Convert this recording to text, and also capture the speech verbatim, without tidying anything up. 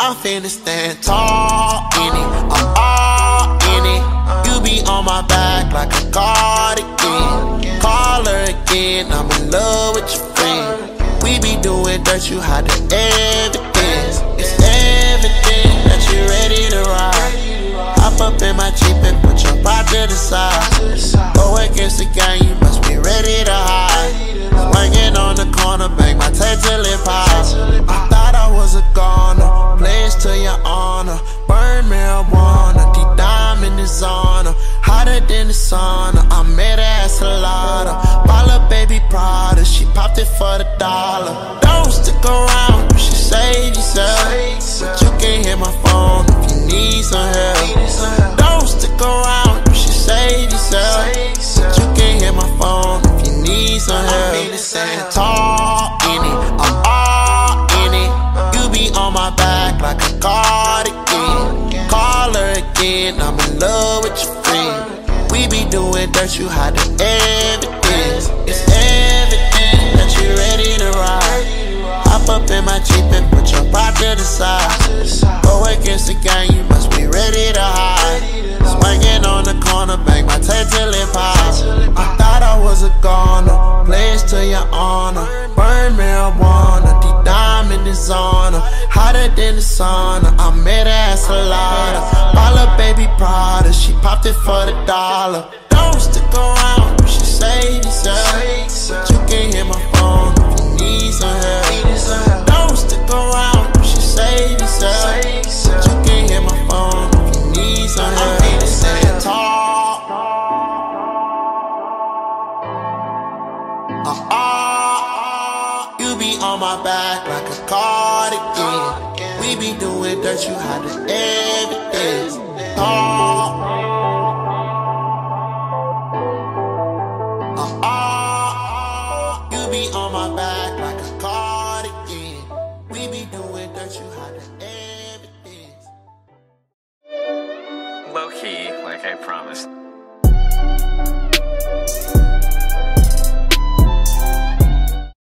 I'm finna stand tall in it, I'm all in it. You be on my back like a cardigan. Call her again, I'm in love with your friend. We be doing dirt, you hide the evidence. It's evident that you ready to ride. Hop up in my Jeep and put your pride to the side. Go against the gang, you must be ready to hide. Swinging on the corner, bang my tail till it pops. I thought I was a goner, pledge to your honor. Burn marijuana, deep diamond is on her. Hotter than the sauna, I met her at Salada. Balla baby Prada, she popped it for the dollar. Don't stick around, you should save yourself. But you can hit my phone if you need some help. Don't stick around, you should save yourself. But you can hit my phone if you need some help. I'm finna stand tall in it, I'm all in it. You be on my back like a cardigan. Call her again, I'm in love with your friend. We be doing dirt, you hide the evidence. It's evident that you ready to ride. Hop up in my Jeep and put your pride to the side. Go against the gang, you must be ready to hide. Swinging on the corner, bang my tail till it pops. I thought I was a goner, pledge to your honor. Burn marijuana, deep diamond is on her. Hotter than the sauna, I met her at Salada. Balla baby Prada, she popped it for the dollar. Don't stick around, you should save yourself. But you can hit my phone if you need some help. Don't stick around, you should save yourself. But you can hit my phone if you need some help. I'm finna stand tall. Uh uh, you be on my back like a cardigan. We be doing dirt, you hide the evidence. Tall. Uh uh, you be on my back like a cardigan. We be doing dirt, you hide the evidence. Low key, like I promised.